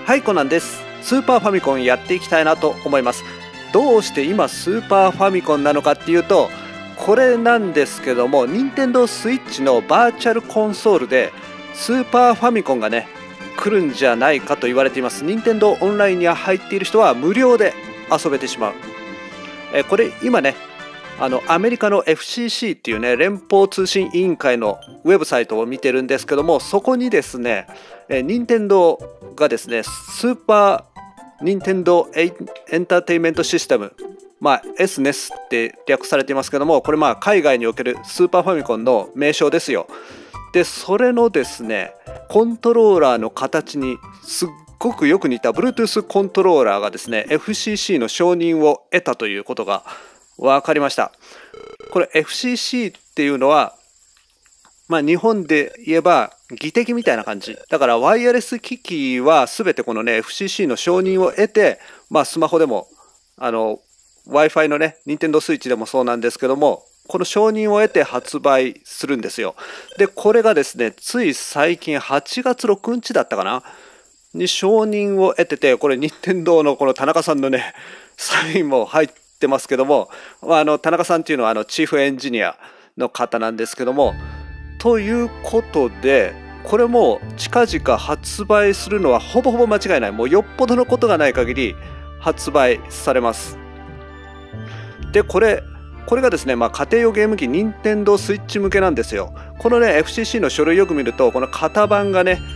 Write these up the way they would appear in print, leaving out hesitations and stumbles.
はい、コナンです。スーパーファミコンやっていきたいなと思います。どうして今スーパーファミコンなのかっていうと、これなんですけども、任天堂スイッチのバーチャルコンソールでスーパーファミコンがね来るんじゃないかと言われています。任天堂オンラインに入っている人は無料で遊べてしまう。これ今ね、アメリカの FCC っていうね、連邦通信委員会のウェブサイトを見てるんですけども、そこにですね、任天堂がですね、スーパーニンテンドーエンターテインメントシステム、SNES って略されていますけども、これ海外におけるスーパーファミコンの名称ですよ。で、それのですね、コントローラーの形にすっごくよく似た Bluetooth コントローラーがですね、FCC の承認を得たということが分かりました。これ FCC っていうのは、日本で言えば技的みたいな感じだから、ワイヤレス機器は全てこのね FCC の承認を得て、スマホでもWi-Fi のね Nintendo Switch でもそうなんですけども、この承認を得て発売するんですよ。でこれがですね、つい最近8月6日だったかなに承認を得てて、これ任天堂のこの田中さんのねサインも入ってますけども、田中さんっていうのはチーフエンジニアの方なんですけども、ということで、これも近々発売するのはほぼほぼ間違いない。もうよっぽどのことがない限り発売されます。でこれがですね、家庭用ゲーム機任天堂スイッチ向けなんですよ。このね FCC の書類よく見ると、この型番がね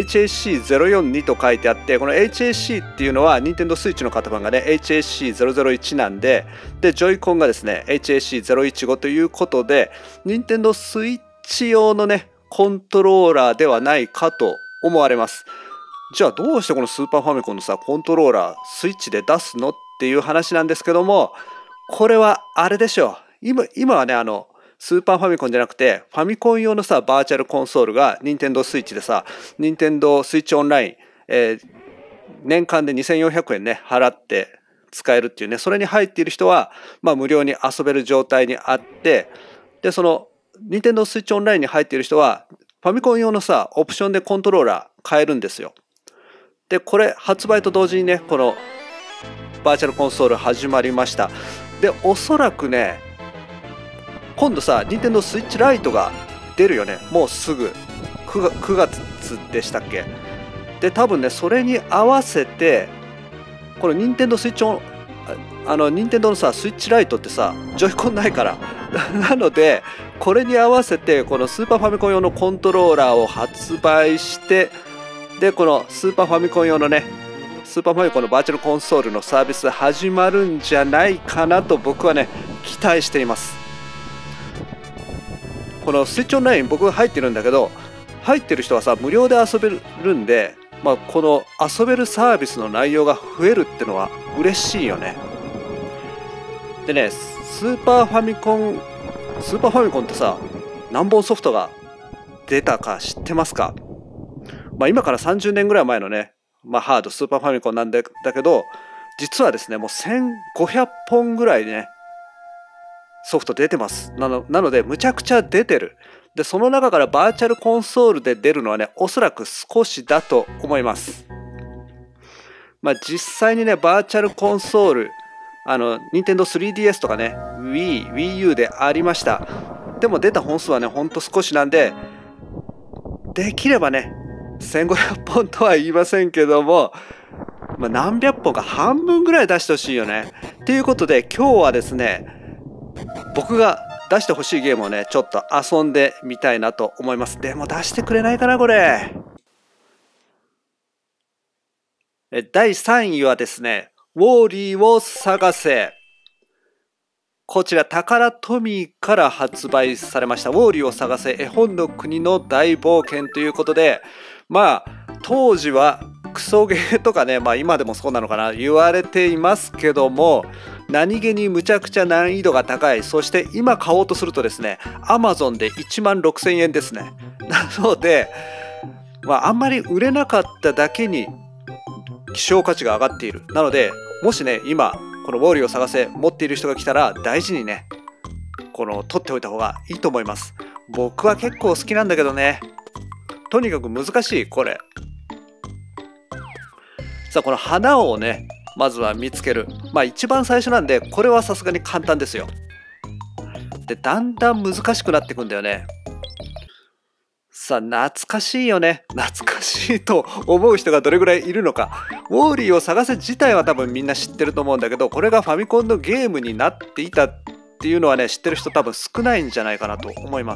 HSC042 と書いてあって、この HSC っていうのは任天堂スイッチの型番がね HSC001 なんで、ジョイコンがですね HSC015 ということで、任天堂スイッチ用のねコントローラーではないかと思われます。じゃあどうしてこのスーパーファミコンのコントローラースイッチで出すのっていう話なんですけども、これはあれでしょう。今はねスーパーファミコンじゃなくてファミコン用のバーチャルコンソールが任天堂スイッチで任天堂スイッチオンライン、年間で2400円ね払って使えるっていうね、それに入っている人は無料に遊べる状態にあって、でその任天堂スイッチオンラインに入っている人はファミコン用のオプションでコントローラー買えるんですよ。でこれ発売と同時にね、このバーチャルコンソール始まりました。でおそらくね、今度任天堂スイッチライトが出るよね。もうすぐ9月でしたっけ。で多分ね、それに合わせてこの任天堂スイッチ任天堂のスイッチライトってジョイコンないからなので、これに合わせてこのスーパーファミコン用のコントローラーを発売して、でこのスーパーファミコン用のねスーパーファミコンのバーチャルコンソールのサービス始まるんじゃないかなと僕はね期待しています。このスイッチオンライン僕入ってるんだけど、入ってる人は無料で遊べるんで、この遊べるサービスの内容が増えるってのは嬉しいよね。でね、スーパーファミコンって何本ソフトが出たか知ってますか？今から30年ぐらい前のね、ハードスーパーファミコンなんだけど、実はですねもう1500本ぐらいねソフト出てます。なのでむちゃくちゃ出てる。でその中からバーチャルコンソールで出るのはね、おそらく少しだと思います。実際にねバーチャルコンソール任天堂 3DS とかね Wii U でありました。でも出た本数はねほんと少しなんで、できればね1500本とは言いませんけども、何百本か半分ぐらい出してほしいよね。ということで今日はですね、僕が出してほしいゲームをねちょっと遊んでみたいなと思います。でも出してくれないかなこれ。第3位はですね、ウォーリーを探せ。こちらタカラトミーから発売されましたウォーリーを探せ絵本の国の大冒険ということで、当時はクソゲーとかね、今でもそうなのかな言われていますけども、何気にむちゃくちゃ難易度が高い。そして今買おうとするとですね Amazon で16,000円ですね。なのであんまり売れなかっただけに希少価値が上がっている。なのでもしね今このウォーリーを探せ持っている人が来たら大事にね取っておいた方がいいと思います。僕は結構好きなんだけどね、とにかく難しいこれ。 さあこの花をねまずは見つける。まあ一番最初なんでこれはさすがに簡単ですよ。でだんだん難しくなっていくんだよね。さあ懐かしいよね。懐かしいと思う人がどれぐらいいるのか。ウォーリーを探せ自体は多分みんな知ってると思うんだけど、これがファミコンのゲームになっていたっていうのはね知ってる人多分少ないんじゃないかなと思います。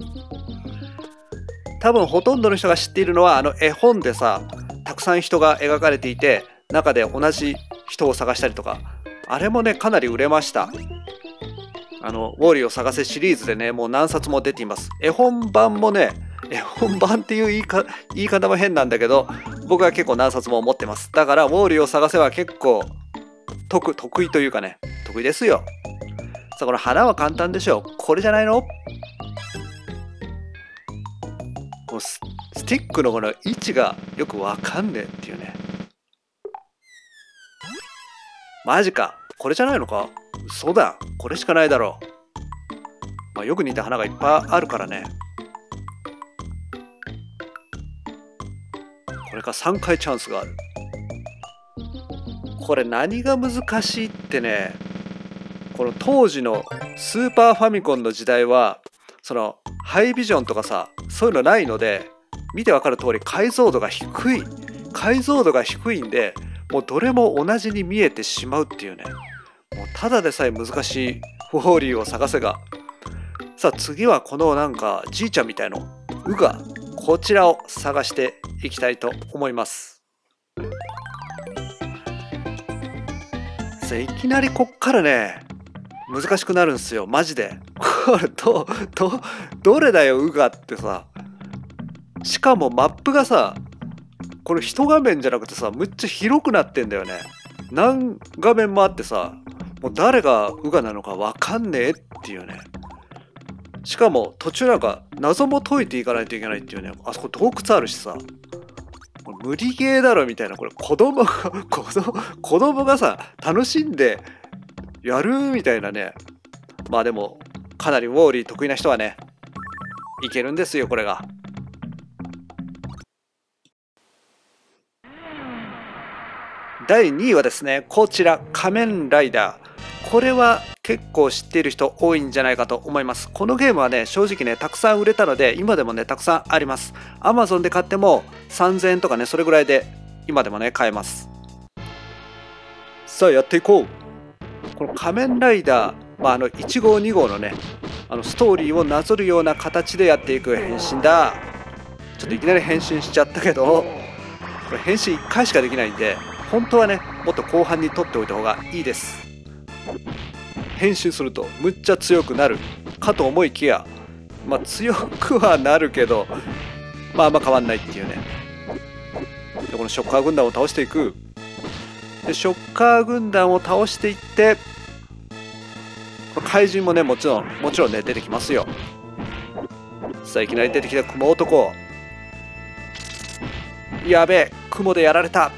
多分ほとんどの人が知っているのは絵本でさ、たくさん人が描かれていて中で同じ人を探したりとか、あれもねかなり売れました。ウォーリーを探せシリーズでねもう何冊も出ています。絵本版もね、絵本版っていう言い方も変なんだけど、僕は結構何冊も持ってます。だからウォーリーを探せは結構得意というかね、得意ですよ。さあこの花は簡単でしょう。これじゃないの？もうスティックのこの位置がよくわかんねえっていうね。マジか、これじゃないのか？嘘だ、これしかないだろう。まあよく似た花がいっぱいあるからね。これから3回チャンスがある。これ何が難しいってね、この当時のスーパーファミコンの時代はそのハイビジョンとかさ、そういうのないので、見てわかる通り解像度が低いんで、もうどれも同じに見えてしまうっていうね。もうただでさえ難しいウォーリーを探せが。さあ次はこのなんかじいちゃんみたいのウガ、こちらを探していきたいと思います。さあいきなりこっからね難しくなるんですよマジで。これどれだよウガってさ。しかもマップがさ、これ一画面じゃなくてさ、むっちゃ広くなってんだよね。何画面もあってさ、もう誰がウガなのかわかんねえっていうね。しかも途中なんか謎も解いていかないといけないっていうね。あそこ洞窟あるしさ、無理ゲーだろみたいな。これ子供がさ楽しんでやるみたいなね。まあでもかなりウォーリー得意な人はねいけるんですよこれが。第2位はですね、こちら仮面ライダー。これは結構知っている人多いんじゃないかと思います。このゲームはね正直ねたくさん売れたので今でもねたくさんあります。 Amazon で買っても3000円とかねそれぐらいで今でもね買えます。さあやっていこう。この仮面ライダー、1号2号のねストーリーをなぞるような形でやっていく変身だ。ちょっといきなり変身しちゃったけど、これ変身1回しかできないんで本当はねもっと後半に取っておいた方がいいです。変身するとむっちゃ強くなるかと思いきや、強くはなるけどあんま変わんないっていうね。でこのショッカー軍団を倒していく。でショッカー軍団を倒していって、怪人もねもちろんね出てきますよ。さあいきなり出てきた雲男。やべえ、雲でやられた。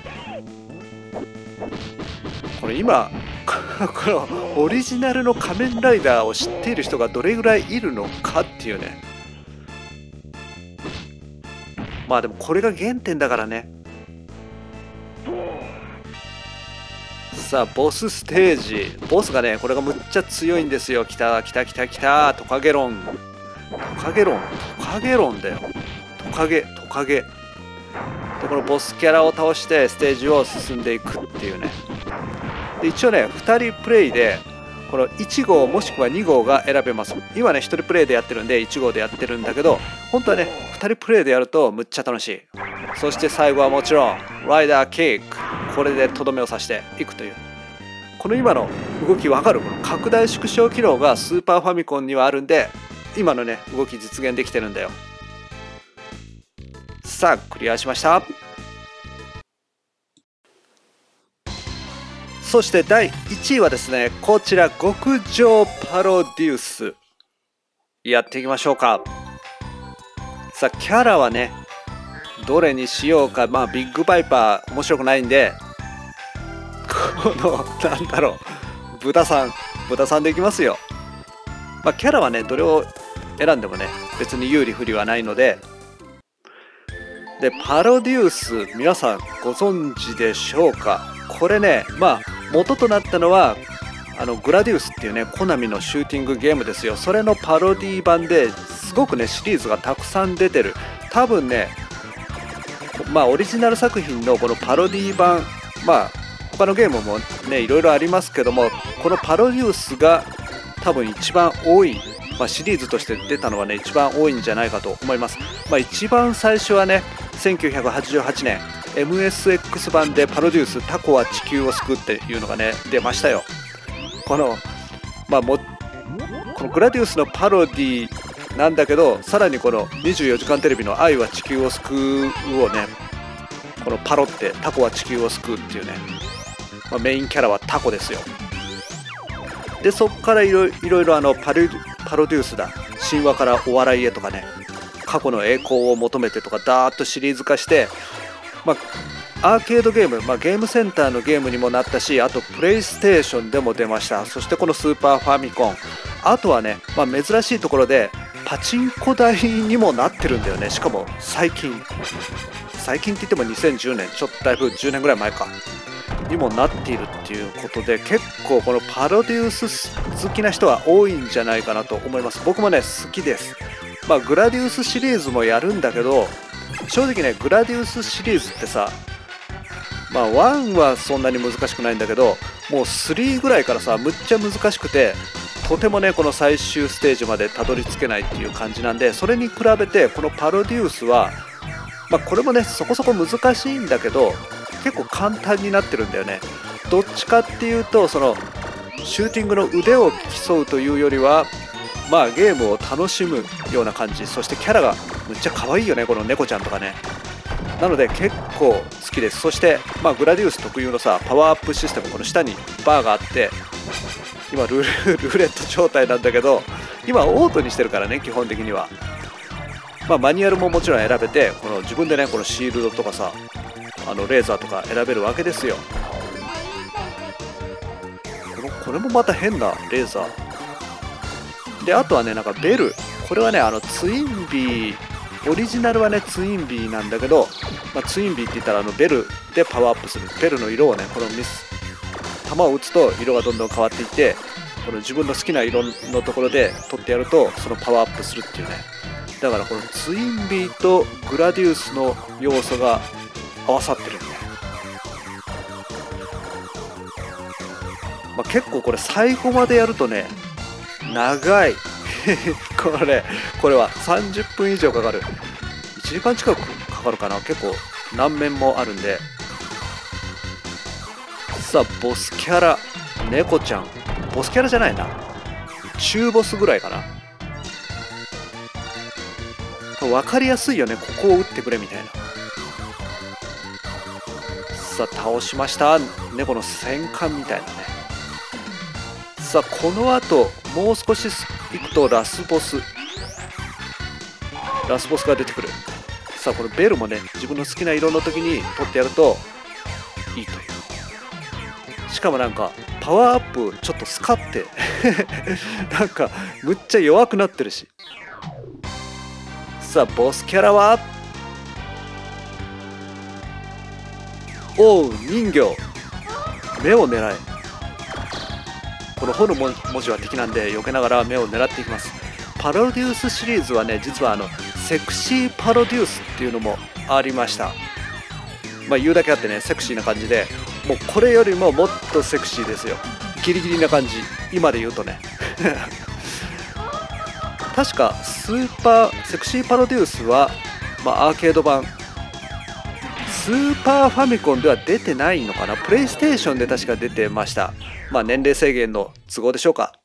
これ今このオリジナルの仮面ライダーを知っている人がどれぐらいいるのかっていうね。でもこれが原点だからね。さあボスステージ。ボスがねこれがむっちゃ強いんですよ。きたトカゲロンだよ。トカゲでこのボスキャラを倒してステージを進んでいくっていうね。で一応ね2人プレイでこの1号もしくは2号が選べます。今ね1人プレイでやってるんで1号でやってるんだけど、本当はね2人プレイでやるとむっちゃ楽しい。そして最後はもちろんライダーキック、これでとどめを刺していくという。この今の動きわかる？この拡大縮小機能がスーパーファミコンにはあるんで今のね動き実現できてるんだよ。さあクリアしました。そして第1位はですね、こちら極上パロデュースやっていきましょうか。さあキャラはねどれにしようか。ビッグバイパー面白くないんで、このなんだろう、豚さんでいきますよ。キャラはねどれを選んでもね別に有利不利はないので、 でパロデュース皆さんご存知でしょうか。これね元となったのはグラディウスっていうねコナミのシューティングゲームですよ。それのパロディ版ですごくねシリーズがたくさん出てる。多分ねオリジナル作品のこのパロディ版他のゲームもねいろいろありますけども、このパロデュースが多分一番多い、シリーズとして出たのはね一番多いんじゃないかと思います。一番最初はね1988年 MSX 版でパロデュースタコは地球を救うっていうのがね出ましたよ。このグラディウスのパロディなんだけど、さらにこの24時間テレビの愛は地球を救うをねこのパロってタコは地球を救うっていうね、メインキャラはタコですよ。でそこからいろいろパロデュースだ、神話からお笑いへとかね、過去の栄光を求めてとかダーッとシリーズ化して、アーケードゲーム、ゲームセンターのゲームにもなったし、あとプレイステーションでも出ました。そしてこのスーパーファミコン、あとはね、珍しいところでパチンコ台にもなってるんだよね。しかも最近って言っても2010年、ちょっとだいぶ10年ぐらい前かにもなっているっていうことで、結構このパロデュース好きな人は多いんじゃないかなと思います。僕もね好きです。グラディウスシリーズもやるんだけど、正直ねグラディウスシリーズってさ、1はそんなに難しくないんだけど、もう3ぐらいからさむっちゃ難しくて、とてもねこの最終ステージまでたどり着けないっていう感じなんで、それに比べてこのパロデュースはこれもねそこそこ難しいんだけど結構簡単になってるんだよね。どっちかっていうとそのシューティングの腕を競うというよりはゲームを楽しむような感じ。そしてキャラがむっちゃ可愛いよね、この猫ちゃんとかね。なので結構好きです。そしてグラディウス特有のさパワーアップシステム、この下にバーがあって、今ルーレット状態なんだけど、今オートにしてるからね基本的には。マニュアルももちろん選べて、この自分でねこのシールドとかさレーザーとか選べるわけですよ。これもまた変なレーザーで、あとはねなんかベル、これはねツインビー、オリジナルはねツインビーなんだけど、ツインビーって言ったらベルでパワーアップする。ベルの色をねこの球を打つと色がどんどん変わっていって、この自分の好きな色のところで取ってやるとそのパワーアップするっていうね。だからこのツインビーとグラディウスの要素が合わさってるんで、結構これ最後までやるとね長いこれは30分以上かかる。1時間近くかかるかな。結構何面もあるんで。さあボスキャラ、猫ちゃん、ボスキャラじゃないな、中ボスぐらいかな。分かりやすいよね、ここを打ってくれみたいな。さあ倒しました、猫の戦艦みたいなね。さあこの後もう少し行くとラスボスが出てくる。さあこのベルもね自分の好きな色の時に取ってやるといいという。しかもなんかパワーアップちょっとスカってなんかむっちゃ弱くなってるし。さあボスキャラはおう人形、目を狙え。この「ほ」の文字は敵なんで避けながら目を狙っていきます。パロデュースシリーズはね実はセクシーパロデュースっていうのもありました。言うだけあってねセクシーな感じで、もうこれよりももっとセクシーですよ。ギリギリな感じ、今で言うとね確かセクシーパロデュースは、アーケード版スーパーファミコンでは出てないのかな。プレイステーションで確か出てました。年齢制限の都合でしょうか。